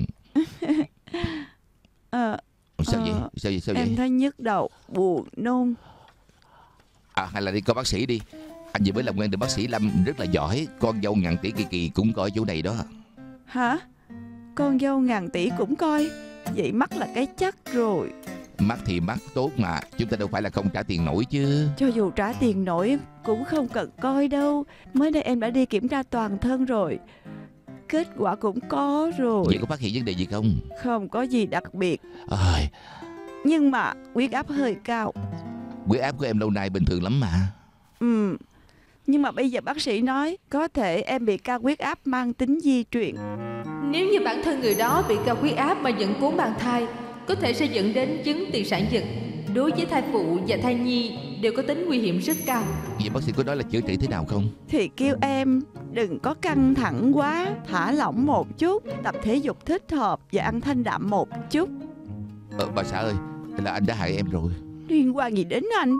ờ, Sao ờ, vậy? Sao vậy? Sao em vậy? thấy nhức đầu, buồn nôn. À, hay là đi coi bác sĩ đi. Anh vừa mới làm quen được bác sĩ Lâm rất là giỏi. Con dâu ngàn tỷ Kỳ Kỳ cũng coi chỗ này đó. Hả? Con dâu ngàn tỷ cũng coi? Vậy mắc là cái chắc rồi. Mắc thì mắc tốt mà. Chúng ta đâu phải là không trả tiền nổi chứ. Cho dù trả tiền nổi cũng không cần coi đâu. Mới đây em đã đi kiểm tra toàn thân rồi, kết quả cũng có rồi. Vậy có phát hiện vấn đề gì không? Không có gì đặc biệt. À, Nhưng mà huyết áp hơi cao. huyết áp của em lâu nay bình thường lắm mà. Ừ. Nhưng mà bây giờ bác sĩ nói có thể em bị cao huyết áp mang tính di truyền. Nếu như bản thân người đó bị cao huyết áp mà vẫn cố mang thai, có thể sẽ dẫn đến chứng tiền sản giật. Đối với thai phụ và thai nhi đều có tính nguy hiểm rất cao. Vậy bác sĩ có nói là chữa trị thế nào không? Thì kêu em đừng có căng thẳng quá, thả lỏng một chút, tập thể dục thích hợp và ăn thanh đạm một chút. Ờ, bà xã ơi, là anh đã hại em rồi. Liên quan gì đến anh?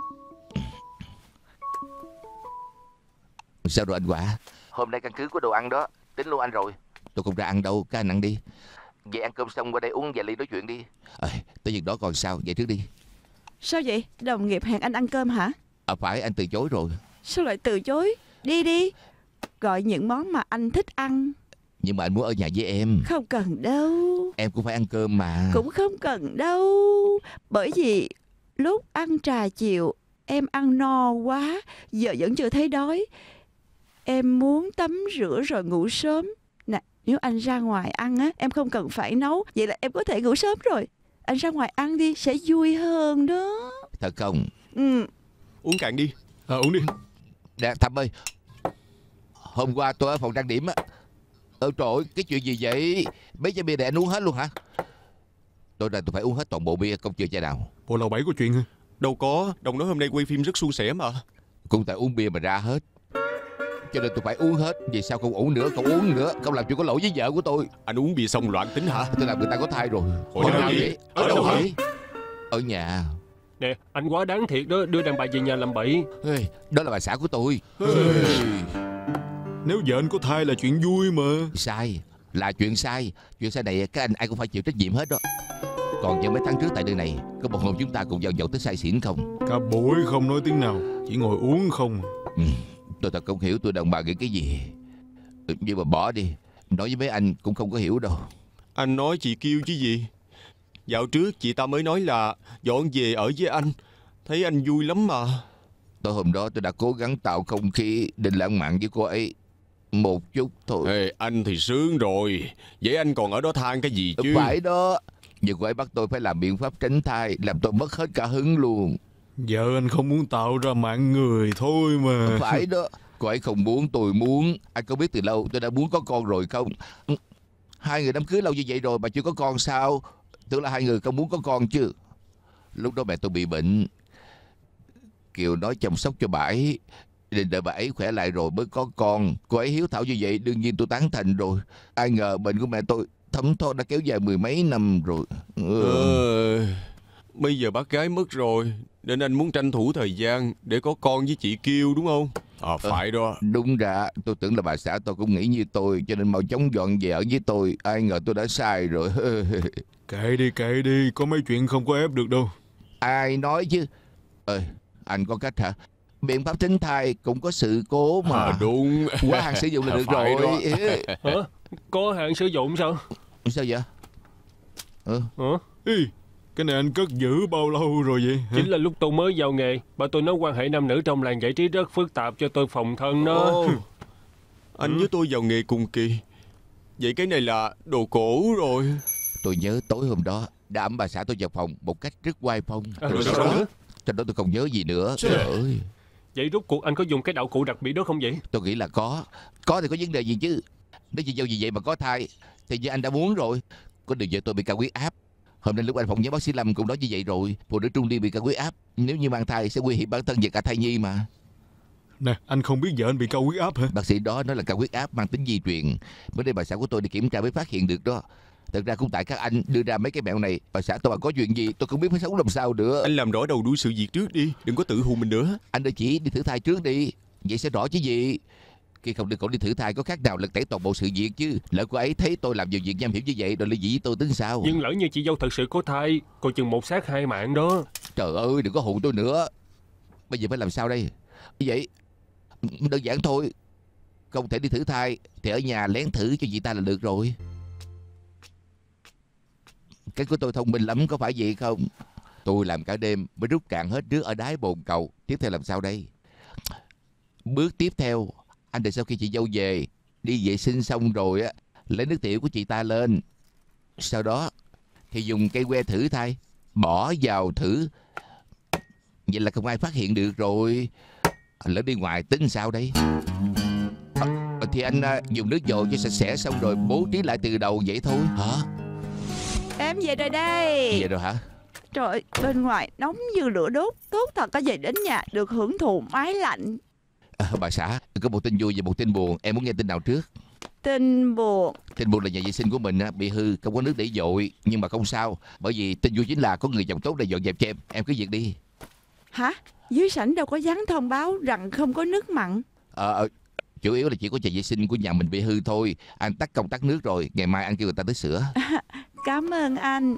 Sao rồi anh Quả? Hôm nay căn cứ có đồ ăn đó, tính luôn anh rồi. Tôi không ra ăn đâu, các anh ăn đi. Vậy ăn cơm xong qua đây uống vài ly nói chuyện đi. À, tới việc đó còn sao, vậy trước đi. Sao vậy? Đồng nghiệp hẹn anh ăn cơm hả? À phải, anh từ chối rồi. Sao lại từ chối? Đi đi, gọi những món mà anh thích ăn. Nhưng mà anh muốn ở nhà với em. Không cần đâu. Em cũng phải ăn cơm mà. Cũng không cần đâu. Bởi vì lúc ăn trà chiều em ăn no quá, giờ vẫn chưa thấy đói. Em muốn tắm rửa rồi ngủ sớm. Nè, nếu anh ra ngoài ăn á, em không cần phải nấu. Vậy là em có thể ngủ sớm rồi. Anh ra ngoài ăn đi, sẽ vui hơn đó. Thật không? Ừ. Uống cạn đi. À, uống đi. Nè Thắm ơi, hôm qua tôi ở phòng trang điểm á. Ơ trời ơi, cái chuyện gì vậy? Mấy chai bia này anh uống hết luôn hả? Tôi nói tôi phải uống hết toàn bộ bia, không chừa chai nào. Bộ lầu bảy có chuyện hả? Đâu có, Đồng nói hôm nay quay phim rất suôn sẻ mà. Cũng tại uống bia mà ra hết. Cho nên tôi phải uống hết. Vì sao không uống nữa, không uống nữa. Không làm chuyện có lỗi với vợ của tôi. Anh uống bia xong loạn tính hả? Tôi làm người ta có thai rồi. Ủa, Ở đâu vậy? Ở đâu hả? Ở nhà. Nè, anh quá đáng thiệt đó, đưa đàn bà về nhà làm bậy. Ê, đó là bà xã của tôi. Ê. Nếu vợ anh có thai là chuyện vui mà. Sai, là chuyện sai. Chuyện sai này các anh ai cũng phải chịu trách nhiệm hết đó. Còn những mấy tháng trước tại nơi này, có một hôm chúng ta cùng vào nhậu tới say xỉn không? Cả buổi không nói tiếng nào, chỉ ngồi uống không. Ừ, tôi thật không hiểu tôi đàn bà nghĩ cái gì. Nhưng mà bỏ đi, nói với mấy anh cũng không có hiểu đâu. Anh nói chị kêu chứ gì. Dạo trước chị ta mới nói là dọn về ở với anh. Thấy anh vui lắm mà. Tối hôm đó tôi đã cố gắng tạo không khí định lãng mạn với cô ấy một chút thôi. Ê, anh thì sướng rồi. Vậy anh còn ở đó than cái gì chứ? Phải đó. Nhưng cô ấy bắt tôi phải làm biện pháp tránh thai, làm tôi mất hết cả hứng luôn. Vợ anh không muốn tạo ra mạng người thôi mà. Phải đó. Cô ấy không muốn, tôi muốn. Anh có biết từ lâu tôi đã muốn có con rồi không? Hai người đám cưới lâu như vậy rồi mà chưa có con sao? Tưởng là hai người không muốn có con chứ. Lúc đó mẹ tôi bị bệnh, Kiều nói chăm sóc cho bà ấy, định đợi bà ấy khỏe lại rồi mới có con. Cô ấy hiếu thảo như vậy, đương nhiên tôi tán thành rồi. Ai ngờ bệnh của mẹ tôi thấm thoát đã kéo dài mười mấy năm rồi. ừ. ờ, Bây giờ bác gái mất rồi, nên anh muốn tranh thủ thời gian để có con với chị Kiều đúng không? À phải đó. Đúng ra tôi tưởng là bà xã tôi cũng nghĩ như tôi, cho nên mau chóng dọn về ở với tôi. Ai ngờ tôi đã sai rồi. Kệ đi kệ đi, có mấy chuyện không có ép được đâu. Ai nói chứ. Ơi, anh có cách hả? Biện pháp tránh thai cũng có sự cố mà. À, đúng. Quá hạn sử dụng là được Phải rồi. Hả? Có hạn sử dụng sao? Sao vậy? Ừ. Hả? Ý, cái này anh cất giữ bao lâu rồi vậy hả? Chính là lúc tôi mới vào nghề, bà tôi nói quan hệ nam nữ trong làng giải trí rất phức tạp, cho tôi phòng thân đó. Ồ, anh với tôi vào nghề cùng kỳ. Vậy cái này là đồ cổ rồi. Tôi nhớ tối hôm đó đã ẵm bà xã tôi vào phòng một cách rất oai phong. À, Rồi sao sau đó, nữa? sau đó tôi không nhớ gì nữa. Trời ơi, Vậy rốt cuộc anh có dùng cái đạo cụ đặc biệt đó không vậy? tôi nghĩ là có. Có thì có vấn đề gì chứ. Nếu chị dâu gì vậy mà có thai thì như anh đã muốn rồi. Có điều vợ tôi bị cao huyết áp. Hôm nay lúc anh phỏng vấn bác sĩ Lâm cũng nói như vậy rồi. Phụ nữ trung niên bị cao huyết áp, nếu như mang thai sẽ nguy hiểm bản thân và cả thai nhi mà. Nè, anh không biết vợ anh bị cao huyết áp hả? Bác sĩ đó nói là cao huyết áp mang tính di truyền. Bữa nay bà xã của tôi đi kiểm tra mới phát hiện được đó. Thật ra cũng tại các anh đưa ra mấy cái mẹo này, bà xã tôi mà có chuyện gì tôi không biết phải sống làm sao nữa. Anh làm rõ đầu đuôi sự việc trước đi, đừng có tự hù mình nữa. Anh đã chỉ đi thử thai trước đi, vậy sẽ rõ chứ gì. Khi không được cậu đi thử thai có khác nào lật tẩy toàn bộ sự việc chứ. Lỡ cô ấy thấy tôi làm nhiều việc nham hiểm như vậy rồi ly dị với tôi tính sao? Nhưng lỡ như chị dâu thật sự có thai, coi chừng một xác hai mạng đó. Trời ơi, đừng có hù tôi nữa. Bây giờ phải làm sao đây? Vậy đơn giản thôi, không thể đi thử thai thì ở nhà lén thử cho chị ta là được rồi. Cái của tôi thông minh lắm có phải vậy không? Tôi làm cả đêm mới rút cạn hết nước ở đáy bồn cầu. Tiếp theo làm sao đây? Bước tiếp theo, anh đợi sau khi chị dâu về, đi vệ sinh xong rồi á, lấy nước tiểu của chị ta lên. Sau đó thì dùng cây que thử thai, bỏ vào thử. Vậy là không ai phát hiện được rồi. Lỡ đi ngoài tính sao đây? À, thì anh à, dùng nước dội cho sạch sẽ xong rồi bố trí lại từ đầu vậy thôi. Hả? Em về rồi đây. Vậy rồi hả? Trời ơi, bên ngoài nóng như lửa đốt. Tốt thật có về đến nhà được hưởng thụ mái lạnh. À, bà xã, có một tin vui và một tin buồn. Em muốn nghe tin nào trước? Tin buồn. Tin buồn là nhà vệ sinh của mình á, bị hư, không có nước để dội. Nhưng mà không sao, bởi vì tin vui chính là có người chồng tốt để dọn dẹp cho em. Em cứ việc đi. Hả? Dưới sảnh đâu có dán thông báo rằng không có nước mặn. Ờ, à, chủ yếu là chỉ có nhà vệ sinh của nhà mình bị hư thôi. Anh tắt công tắc nước rồi, ngày mai anh kêu người ta tới sửa. À, cảm ơn anh.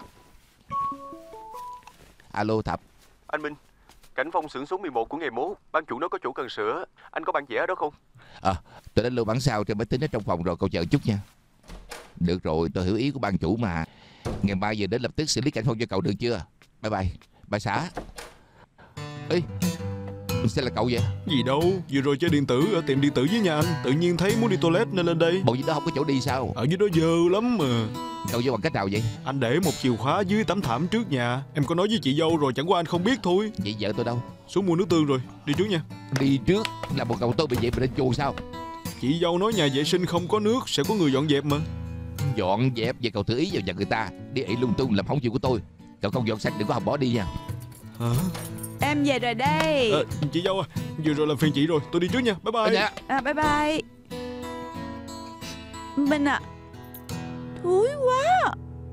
Alo Thập. Anh Minh, cảnh phong xưởng số mười một của ngày mốt, ban chủ nói có chỗ cần sửa. Anh có bản vẽ ở đó không? À, tôi đã lưu bản sao trên máy tính ở trong phòng rồi, cậu chờ chút nha. Được rồi, tôi hiểu ý của ban chủ mà. Ngày mai giờ đến lập tức xử lý cảnh phong cho cậu được chưa? Bye bye. Bà xã. Ê, sao là cậu vậy? Gì đâu, vừa rồi chơi điện tử ở tiệm điện tử với nhà anh, tự nhiên thấy muốn đi toilet nên lên đây. Bộ gì đó không có chỗ đi sao? Ở dưới đó dơ lắm mà. Cậu vô bằng cách nào vậy? Anh để một chìa khóa dưới tấm thảm trước nhà. Em có nói với chị dâu rồi, chẳng qua anh không biết thôi. Vậy vợ tôi đâu? Xuống mua nước tương rồi, đi trước nha. Đi trước là một cậu tôi bị vậy mà lên chùa sao? Chị dâu nói nhà vệ sinh không có nước, sẽ có người dọn dẹp mà. Dọn dẹp vậy cậu tự ý vào nhà người ta, đi ị lung tung làm hỏng chuyện của tôi. Cậu không dọn sạch đừng có hòng bỏ đi nha. Hả? Em về rồi đây. À, chị dâu à, vừa rồi làm phiền chị rồi, tôi đi trước nha, bye bye. Dạ. À, bye bye. Minh à, thúi quá.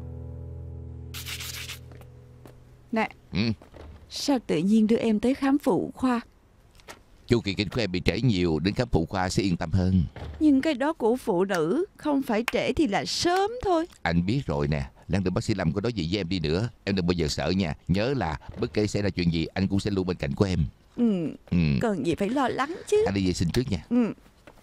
Nè, Ừ. sao tự nhiên đưa em tới khám phụ khoa? Chu kỳ kinh của em bị trễ nhiều, đến khám phụ khoa sẽ yên tâm hơn. Nhưng cái đó của phụ nữ, không phải trễ thì là sớm thôi. Anh biết rồi nè. Lát nữa bác sĩ Lâm có nói gì với em đi nữa, em đừng bao giờ sợ nha. Nhớ là bất kể xảy ra chuyện gì, anh cũng sẽ luôn bên cạnh của em. Ừ, Ừ. cần gì phải lo lắng chứ. Anh đi vệ sinh trước nha. Ừ.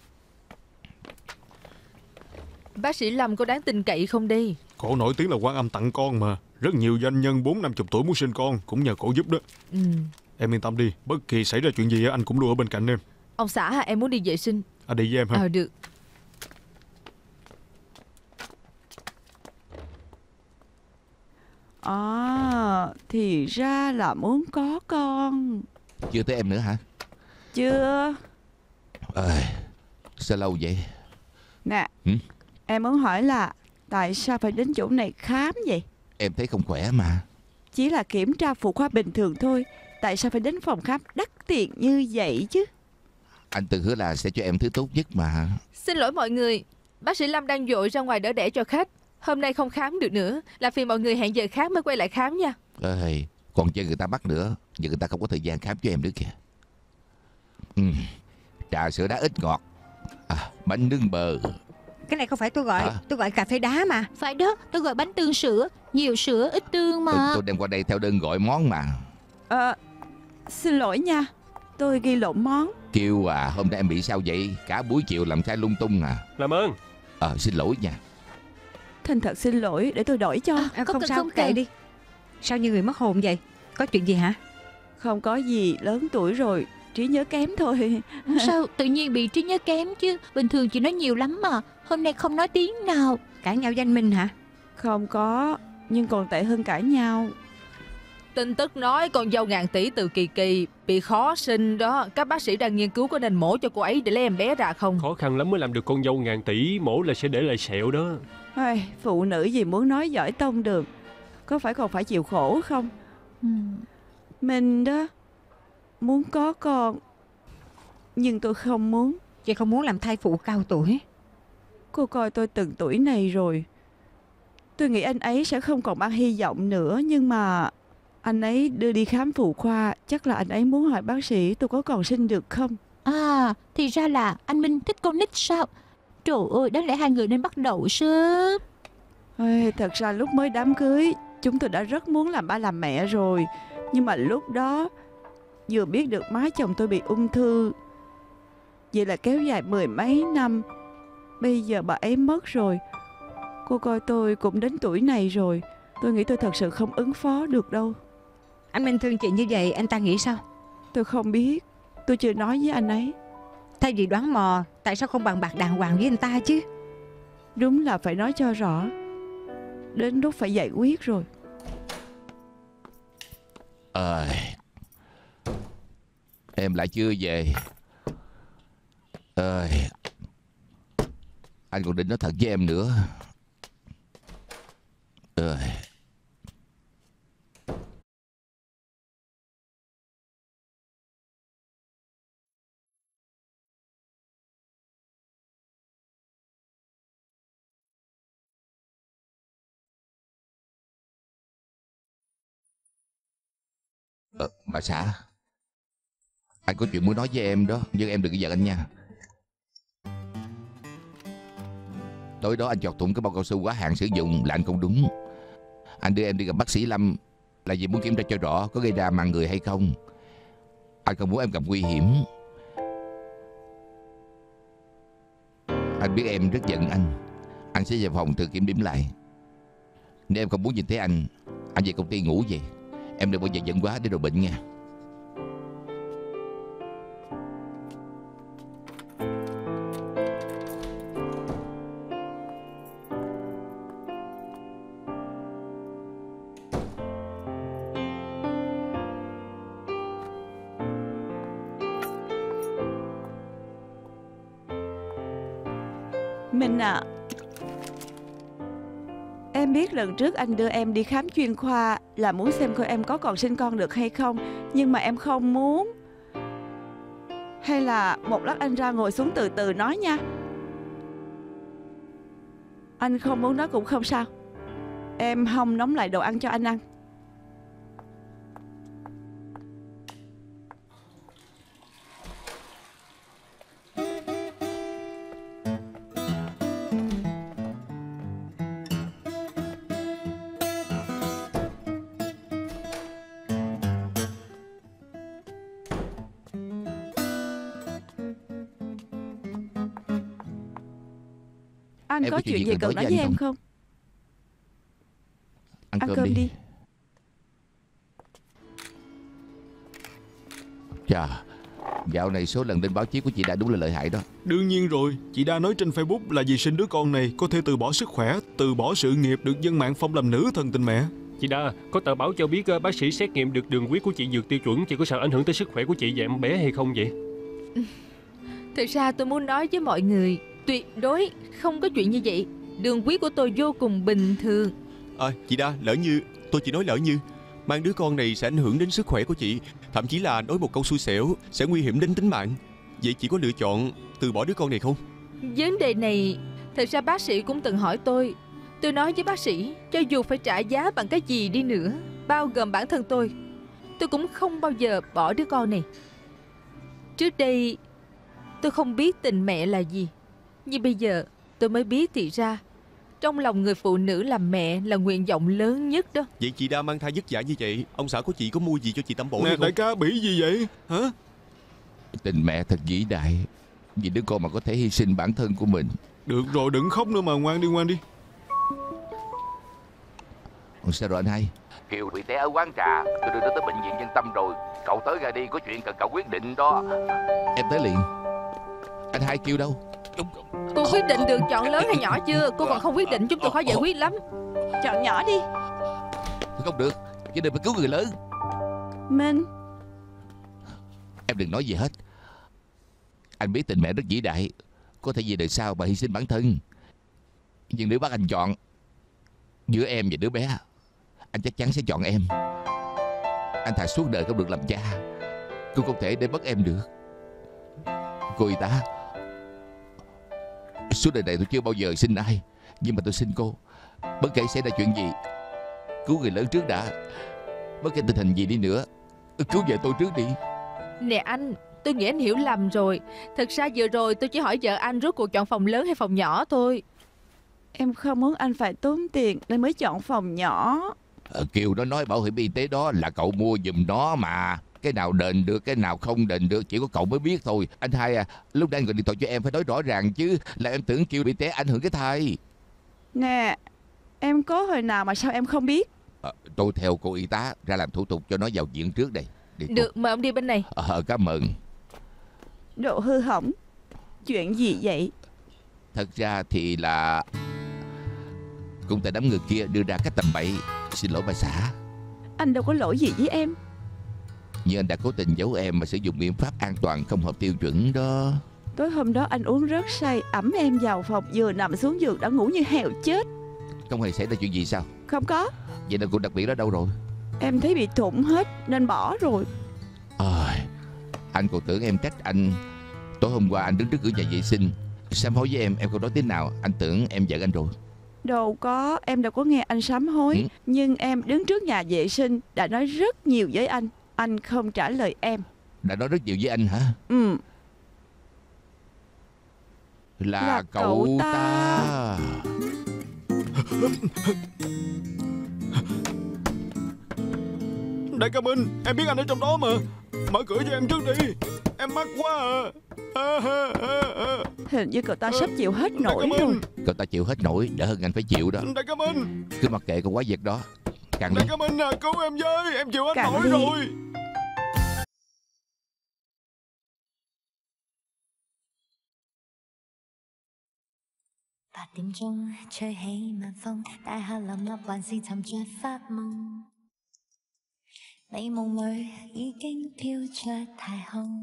Bác sĩ Lâm có đáng tin cậy không đi? Cổ nổi tiếng là Quan Âm tặng con mà. Rất nhiều doanh nhân bốn năm chục tuổi muốn sinh con cũng nhờ cổ giúp đó. Ừ. Em yên tâm đi, bất kỳ xảy ra chuyện gì anh cũng luôn ở bên cạnh em. Ông xã em muốn đi vệ sinh. Anh đi với em ha. Ờ được. À, thì ra là muốn có con. Chưa tới em nữa hả? Chưa. À, sao lâu vậy? Nè, ừ? em muốn hỏi là tại sao phải đến chỗ này khám vậy? Em thấy không khỏe mà. Chỉ là kiểm tra phụ khoa bình thường thôi, tại sao phải đến phòng khám đắt tiền như vậy chứ? Anh từng hứa là sẽ cho em thứ tốt nhất mà. Xin lỗi mọi người, bác sĩ Lâm đang vội ra ngoài đỡ đẻ cho khách. Hôm nay không khám được nữa, là phiền mọi người hẹn giờ khác mới quay lại khám nha. Ê, còn chơi người ta bắt nữa, giờ người ta không có thời gian khám cho em nữa kìa. ừ. Trà sữa đá ít ngọt, à, bánh nướng bờ. Cái này không phải tôi gọi, Hả? tôi gọi cà phê đá mà. Phải đó, tôi gọi bánh tương sữa, nhiều sữa ít tương mà. tôi, tôi đem qua đây theo đơn gọi món mà. Ờ, xin lỗi nha, tôi ghi lộn món. Kêu à, hôm nay em bị sao vậy? Cả buổi chiều làm sai lung tung à. Làm ơn. Ờ, xin lỗi nha. Thành thật xin lỗi, để tôi đổi cho. À, À, không không cần, sao, không kệ cần. đi. Sao như người mất hồn vậy? Có chuyện gì hả? Không có gì, lớn tuổi rồi, trí nhớ kém thôi. Sao tự nhiên bị trí nhớ kém chứ? Bình thường chị nói nhiều lắm mà, hôm nay không nói tiếng nào. Cãi nhau danh minh hả? Không có, nhưng còn tệ hơn cãi nhau. Tin tức nói con dâu ngàn tỷ từ Kỳ Kỳ bị khó sinh đó. Các bác sĩ đang nghiên cứu có nên mổ cho cô ấy để lấy em bé ra không. Khó khăn lắm mới làm được con dâu ngàn tỷ, mổ là sẽ để lại sẹo đó. Ai, phụ nữ gì muốn nói giỏi tông được, có phải còn phải chịu khổ không? Ừ. Mình đó, muốn có con, nhưng tôi không muốn. Chị không muốn làm thai phụ cao tuổi. Cô coi tôi từng tuổi này rồi, tôi nghĩ anh ấy sẽ không còn mang hy vọng nữa. Nhưng mà anh ấy đưa đi khám phụ khoa, chắc là anh ấy muốn hỏi bác sĩ tôi có còn sinh được không. À, thì ra là anh Minh thích con nít sao? Trời ơi, đáng lẽ hai người nên bắt đầu sớm. Ê, thật ra lúc mới đám cưới, chúng tôi đã rất muốn làm ba làm mẹ rồi. Nhưng mà lúc đó vừa biết được má chồng tôi bị ung thư, vậy là kéo dài mười mấy năm. Bây giờ bà ấy mất rồi, cô coi tôi cũng đến tuổi này rồi, tôi nghĩ tôi thật sự không ứng phó được đâu. Anh Minh thương chị như vậy, anh ta nghĩ sao? Tôi không biết, tôi chưa nói với anh ấy. Thay vì đoán mò, tại sao không bàn bạc đàng hoàng với anh ta chứ? Đúng là phải nói cho rõ, đến lúc phải giải quyết rồi. Ờ, em lại chưa về. Ờ, anh còn định nói thật với em nữa. Ờ. Ờ, bà xã, anh có chuyện muốn nói với em đó, nhưng em đừng có giận anh nha. Tối đó anh chọt thủng cái bao cao su quá hạn sử dụng là anh không đúng. Anh đưa em đi gặp bác sĩ Lâm là vì muốn kiểm tra cho rõ có gây ra mạng người hay không. Anh không muốn em gặp nguy hiểm. Anh biết em rất giận anh. Anh sẽ vào phòng tự kiểm điểm lại. Nếu em không muốn nhìn thấy anh, anh về công ty ngủ về. Em đừng bao giờ giận quá để rồi bệnh nha. Minh à, em biết lần trước anh đưa em đi khám chuyên khoa là muốn xem coi em có còn sinh con được hay không. Nhưng mà em không muốn. Hay là một lát anh ra ngồi xuống từ từ nói nha. Anh không muốn nói cũng không sao. Em hong nóng lại đồ ăn cho anh ăn. Anh Em có có chuyện chuyện gì gì cần cần nói nói với với anh em không? không? Ăn, Ăn cơm, cơm đi, đi. Chà, dạo này số lần lên báo chí của chị đã đúng là lợi hại đó. Đương nhiên rồi, chị đã nói trên Facebook là vì sinh đứa con này có thể từ bỏ sức khỏe, từ bỏ sự nghiệp, được dân mạng phong làm nữ thần tình mẹ. Chị Đa, có tờ báo cho biết bác sĩ xét nghiệm được đường huyết của chị vượt tiêu chuẩn. Chị có sợ ảnh hưởng tới sức khỏe của chị và em bé hay không vậy? Thực ra tôi muốn nói với mọi người, tuyệt đối không có chuyện như vậy. Đường Quý của tôi vô cùng bình thường. À, chị Đa, lỡ như tôi chỉ nói lỡ như mang đứa con này sẽ ảnh hưởng đến sức khỏe của chị, thậm chí là nói một câu xui xẻo sẽ nguy hiểm đến tính mạng. Vậy chị có lựa chọn từ bỏ đứa con này không? Vấn đề này thật ra bác sĩ cũng từng hỏi tôi. Tôi nói với bác sĩ, cho dù phải trả giá bằng cái gì đi nữa, bao gồm bản thân tôi, tôi cũng không bao giờ bỏ đứa con này. Trước đây tôi không biết tình mẹ là gì, nhưng bây giờ tôi mới biết thì ra trong lòng người phụ nữ làm mẹ là nguyện vọng lớn nhất đó. Vậy chị Đa mang thai vất vả như vậy, ông xã của chị có mua gì cho chị tẩm bổ Nè hay không? đại ca, bị gì vậy hả? Tình mẹ thật vĩ đại, vì đứa con mà có thể hy sinh bản thân của mình. Được rồi, đừng khóc nữa mà, ngoan đi ngoan đi. Còn sao rồi anh hai? Kiều bị té ở quán trà, tôi đưa nó tới bệnh viện Nhân Tâm rồi. Cậu tới ra đi, có chuyện cần cậu quyết định đó. Em tới liền. Anh hai Kiều đâu? Cô quyết định được chọn lớn hay nhỏ chưa? Cô còn không quyết định, chúng tôi khó giải quyết lắm. Chọn nhỏ đi. Không được, chứ đừng phải cứu người lớn. Minh, Em đừng nói gì hết. Anh biết tình mẹ rất vĩ đại, có thể vì đời sau mà hy sinh bản thân. Nhưng nếu bắt anh chọn giữa em và đứa bé, anh chắc chắn sẽ chọn em. Anh thà suốt đời không được làm cha, cũng không thể để mất em được. Cô y tá, suốt đời này tôi chưa bao giờ xin ai, nhưng mà tôi xin cô, bất kể xảy ra chuyện gì, cứu người lớn trước đã. Bất kể tình hình gì đi nữa, cứu vợ tôi trước đi. Nè anh, tôi nghĩ anh hiểu lầm rồi. Thật ra vừa rồi tôi chỉ hỏi vợ anh rốt cuộc chọn phòng lớn hay phòng nhỏ thôi. em không muốn anh phải tốn tiền nên mới chọn phòng nhỏ. Ờ, Kiều nó nói bảo hiểm y tế đó là cậu mua giùm nó mà. Cái nào đền được, cái nào không đền được chỉ có cậu mới biết thôi. Anh hai à, lúc đang gọi điện thoại cho em phải nói rõ ràng chứ. Là em tưởng Kiều bị té ảnh hưởng cái thai. Nè, em có hồi nào mà sao em không biết? à, Tôi theo cô y tá ra làm thủ tục cho nó vào viện trước đây. Đi cô. Được, mời ông đi bên này. Ờ, cảm ơn. Độ hư hỏng. Chuyện gì vậy? Thật ra thì là cũng tại đám người kia đưa ra cách tầm bậy. Xin lỗi bà xã. Anh đâu có lỗi gì với em. Nhưng anh đã cố tình giấu em mà sử dụng biện pháp an toàn không hợp tiêu chuẩn đó. Tối hôm đó anh uống rất say, ẵm em vào phòng, vừa nằm xuống giường đã ngủ như heo chết. Không hề xảy ra chuyện gì sao? Không có. Vậy là cuộc đặc biệt đó đâu rồi? Em thấy bị thủng hết nên bỏ rồi. À, anh còn tưởng em trách anh. Tối hôm qua anh đứng trước cửa nhà vệ sinh sám hối với em, em không nói tiếng nào. Anh tưởng em giận anh rồi. Đâu có, em đâu có nghe anh sám hối. Ừ. Nhưng em đứng trước nhà vệ sinh đã nói rất nhiều với anh. Anh không trả lời em. Đã nói rất nhiều với anh hả? Ừ. Là, Là cậu, cậu ta, ta. Đại ca Minh, em biết anh ở trong đó mà. Mở cửa cho em trước đi, em mắc quá à. À, à, à, à. Hình như cậu ta sắp chịu hết Đại nổi ca rồi. Minh, Cậu ta chịu hết nổi, đỡ hơn anh phải chịu đó. Đại ca Minh, Cứ mặc kệ con quái vật đó. Càng Đại lên. ca Minh à, cứu em với, em chịu hết Cạn nổi đi. rồi. 八點鐘吹起晚風，大廈林立還是沉着發夢，美夢裏已經飄出太空。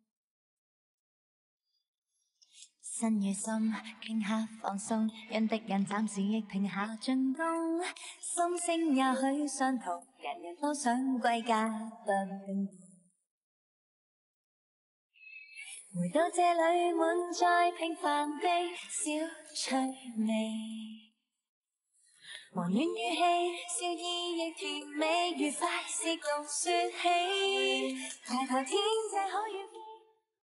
新與心傾下放鬆，讓敵人暫時亦停下進攻，心聲也許相同，人人都想歸家不冰凍。回到這裏滿載平凡地小趣味，和暖語氣，笑意亦甜美，愉快是共説起，抬頭天際可與。